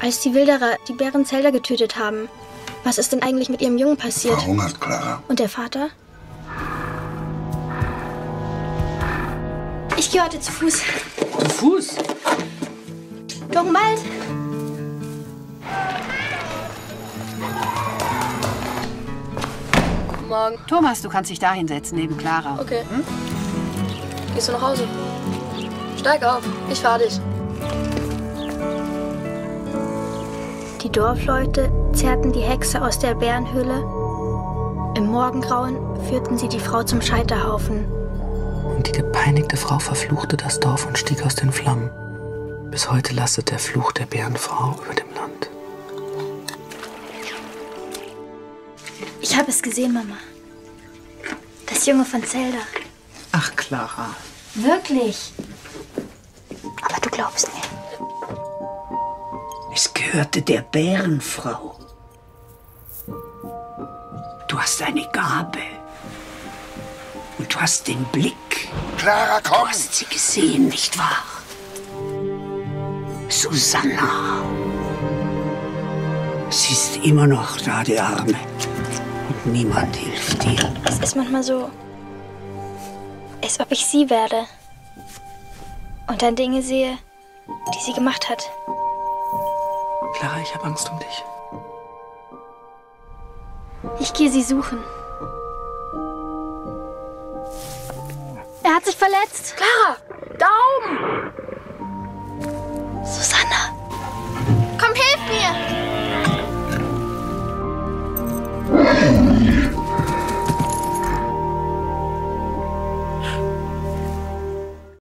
als die Wilderer die Bären Zelda getötet haben. Was ist denn eigentlich mit ihrem Jungen passiert? Verhungert, Clara. Und der Vater? Ich gehe heute zu Fuß. Zu Fuß? Gurkenwald. Guten Morgen. Thomas, du kannst dich da hinsetzen, neben Clara. Okay. Gehst du nach Hause? Steig auf, ich fahr dich. Die Dorfleute zerrten die Hexe aus der Bärenhöhle. Im Morgengrauen führten sie die Frau zum Scheiterhaufen. Und die gepeinigte Frau verfluchte das Dorf und stieg aus den Flammen. Bis heute lastet der Fluch der Bärenfrau über dem Land. Ich habe es gesehen, Mama. Das Junge von Zelda. Ach, Clara. Wirklich? Aber du glaubst mir. Es gehörte der Bärenfrau. Du hast eine Gabe. Und du hast den Blick. Clara, komm! Du hast sie gesehen, nicht wahr? Susanna. Sie ist immer noch da, die Arme. Und niemand hilft dir. Es ist manchmal so, als ob ich sie werde. Und dann Dinge sehe, die sie gemacht hat. Clara, ich habe Angst um dich. Ich gehe sie suchen. Er hat sich verletzt. Clara, Daumen!